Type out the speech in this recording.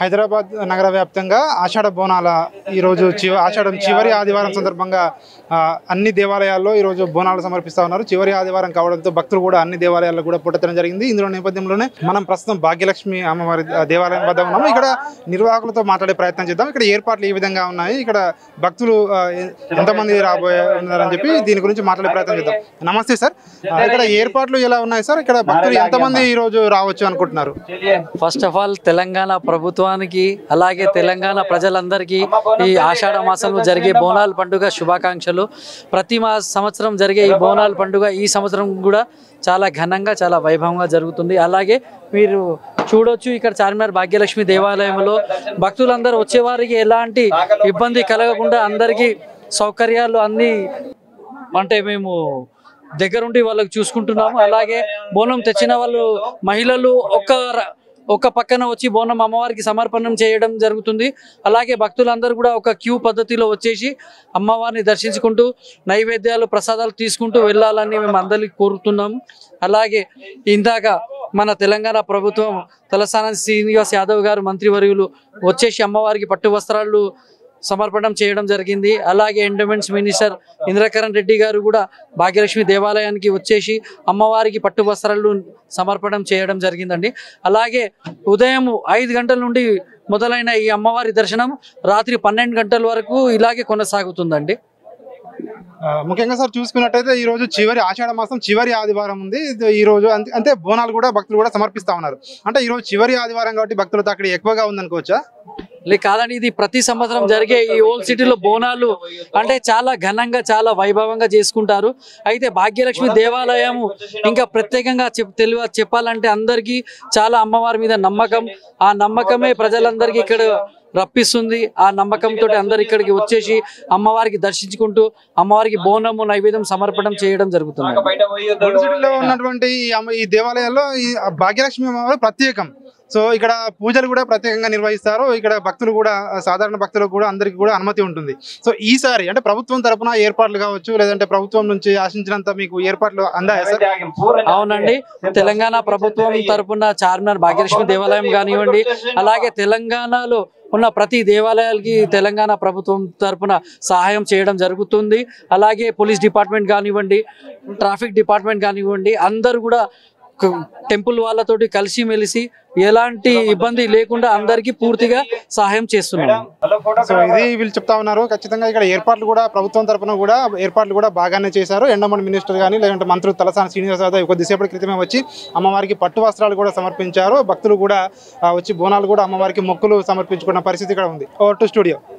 హైదరాబాద్ నగర వ్యాప్తంగా ఆషాఢ బోనాల ఈరోజు ఆషాఢం చివరి ఆదివారం సందర్భంగా అన్ని దేవాలయాల్లో ఈరోజు బోనాలు సమర్పిస్తూ ఉన్నారు. చివరి ఆదివారం కావడంతో భక్తులు కూడా అన్ని దేవాలయాల్లో కూడా పుట్టడం జరిగింది. ఇందులో నేపథ్యంలోనే మనం ప్రస్తుతం భాగ్యలక్ష్మి అమ్మవారి దేవాలయం వద్ద ఉన్నాము. ఇక్కడ నిర్వాహకులతో మాట్లాడే ప్రయత్నం చేద్దాం. ఇక్కడ ఏర్పాట్లు ఏ విధంగా ఉన్నాయి, ఇక్కడ భక్తులు ఎంతమంది రాబోతున్నారని చెప్పి దీని గురించి మాట్లాడే ప్రయత్నం చేద్దాం. నమస్తే సార్, ఇక్కడ ఏర్పాట్లు ఎలా ఉన్నాయి సార్? ఇక్కడ భక్తులు ఎంతమంది ఈ రోజు రావచ్చు అనుకుంటున్నారు? ఫస్ట్ ఆఫ్ ఆల్ తెలంగాణ ప్రభుత్వానికి అలాగే తెలంగాణ ప్రజలందరికీ ఈ ఆషాఢ మాసంలో జరిగే బోనాల పండుగ శుభాకాంక్షలు. ప్రతి సంవత్సరం జరిగే ఈ బోనాల పండుగ ఈ సంవత్సరం కూడా చాలా ఘనంగా చాలా వైభవంగా జరుగుతుంది. అలాగే మీరు చూడొచ్చు, ఇక్కడ చార్మినార్ భాగ్యలక్ష్మి దేవాలయంలో భక్తులందరూ వచ్చేవారికి ఎలాంటి ఇబ్బంది కలగకుండా అందరికీ సౌకర్యాలు అన్నీ అంటే మేము దగ్గరుండి వాళ్ళకి చూసుకుంటున్నాము. అలాగే బోనం తెచ్చిన వాళ్ళు మహిళలు ఒక పక్కన వచ్చి బోనం అమ్మవారికి సమర్పణం చేయడం జరుగుతుంది. అలాగే భక్తులందరూ కూడా ఒక క్యూ పద్ధతిలో వచ్చేసి అమ్మవారిని దర్శించుకుంటూ నైవేద్యాలు ప్రసాదాలు తీసుకుంటూ వెళ్ళాలని మేము అందరికీ కోరుతున్నాము. అలాగే ఇందాక మన తెలంగాణ ప్రభుత్వం తలసాని శ్రీనివాస్ యాదవ్ గారు మంత్రివర్యులు వచ్చేసి అమ్మవారికి పట్టు వస్త్రాలు సమర్పణం చేయడం జరిగింది. అలాగే ఎండోమెంట్స్ మినిస్టర్ ఇంద్రకరణ్ రెడ్డి గారు కూడా భాగ్యలక్ష్మి దేవాలయానికి వచ్చేసి అమ్మవారికి పట్టు వస్త్రాలు సమర్పణం చేయడం జరిగిందండి. అలాగే ఉదయం 5 గంటల నుండి మొదలైన ఈ అమ్మవారి దర్శనం రాత్రి 12 గంటల వరకు ఇలాగే కొనసాగుతుందండి. ముఖ్యంగా సార్ చూసుకున్నట్టయితే ఈ రోజు చివరి ఆషాఢ మాసం చివరి ఆదివారం ఉంది. ఈ రోజు అంటే బోనాలు కూడా భక్తులు కూడా సమర్పిస్తా ఉన్నారు. అంటే ఈ రోజు చివరి ఆదివారం కాబట్టి భక్తులతో అక్కడ ఎక్కువగా ఉందనుకోవచ్చా? కాదండి, ఇది ప్రతి సంవత్సరం జరిగే ఈ ఓల్డ్ సిటీలో బోనాలు అంటే చాలా ఘనంగా చాలా వైభవంగా చేసుకుంటారు. అయితే భాగ్యలక్ష్మి దేవాలయం ఇంకా ప్రత్యేకంగా చెప్పాలంటే అందరికీ చాలా అమ్మవారి మీద నమ్మకం. ఆ నమ్మకమే ప్రజలందరికీ ఇక్కడ రప్పిస్తుంది. ఆ నమ్మకంతో అందరు ఇక్కడికి వచ్చేసి అమ్మవారికి దర్శించుకుంటూ అమ్మవారికి బోనము నైవేద్యం సమర్పణం చేయడం జరుగుతుంది. ఉన్నటువంటి ఈ దేవాలయాల్లో ఈ భాగ్యలక్ష్మి అమ్మవారు ప్రత్యేకం. సో ఇక్కడ పూజలు కూడా ప్రత్యేకంగా నిర్వహిస్తారు. ఇక్కడ భక్తులు కూడా సాధారణ భక్తులకు కూడా అందరికీ కూడా అనుమతి ఉంటుంది. సో ఈసారి అంటే ప్రభుత్వం తరపున ఏర్పాట్లు కావచ్చు, లేదంటే ప్రభుత్వం నుంచి ఆశించినంత మీకు ఏర్పాట్లు అందాయా సార్? అవునండి, తెలంగాణ ప్రభుత్వం తరపున చార్మినార్ భాగ్యలక్ష్మి దేవాలయం కానివ్వండి, అలాగే తెలంగాణలో ఉన్న ప్రతి దేవాలయాలకి తెలంగాణ ప్రభుత్వం తరపున సహాయం చేయడం జరుగుతుంది. అలాగే పోలీస్ డిపార్ట్మెంట్ కానివ్వండి, ట్రాఫిక్ డిపార్ట్మెంట్ కానివ్వండి, అందరూ కూడా టెంపుల్ వాళ్ళతోటి కలిసిమెలిసి ఎలాంటి ఇబ్బంది లేకుండా అందరికీ పూర్తిగా సహాయం చేస్తున్నారు. సో ఇది వీళ్ళు చెప్తా ఉన్నారు. ఖచ్చితంగా ఇక్కడ ఏర్పాట్లు కూడా ప్రభుత్వం తరఫున కూడా ఏర్పాట్లు కూడా బాగానే చేశారు. ఎండోమెంట్ మినిస్టర్ కానీ లేదంటే మంత్రులు తలసాని శ్రీనివాస్ యాదవ్ కొద్దిసేపటి క్రితమే వచ్చి అమ్మవారికి పట్టు వస్త్రాలు కూడా సమర్పించారు. భక్తులు కూడా వచ్చి బోనాలు కూడా అమ్మవారికి మొక్కులు సమర్పించుకున్న పరిస్థితి ఇక్కడ ఉంది. Over to studio.